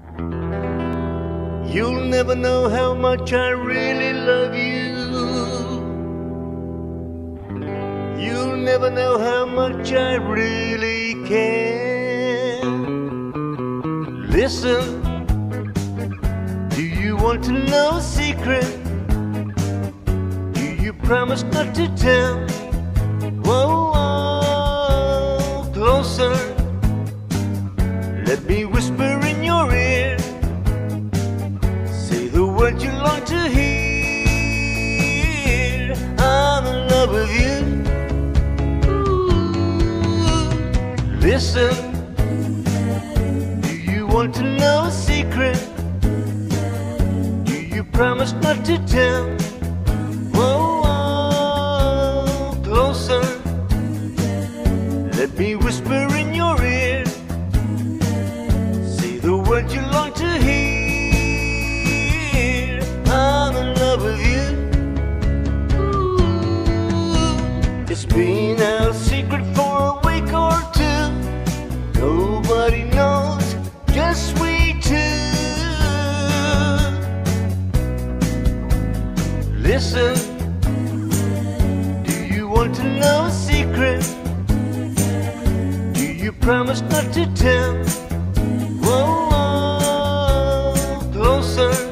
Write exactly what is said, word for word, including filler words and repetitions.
You'll never know how much I really love you. You'll never know how much I really care. Listen, do you want to know a secret? Do you promise not to tell? Whoa, whoa, closer. Let me whisper in your ear. Say the words you long to hear. I'm in love with you. Ooh. Listen, do you want to know a secret? Do you promise not to tell? Whoa, whoa, closer. Let me whisper in your ear. Say the words you long to hear. I'm in love with you. Ooh. It's been a secret for a week or two. Nobody knows, just we two. Listen, do you want to know a secret? Do you promise not to tell? Whoa, whoa, closer.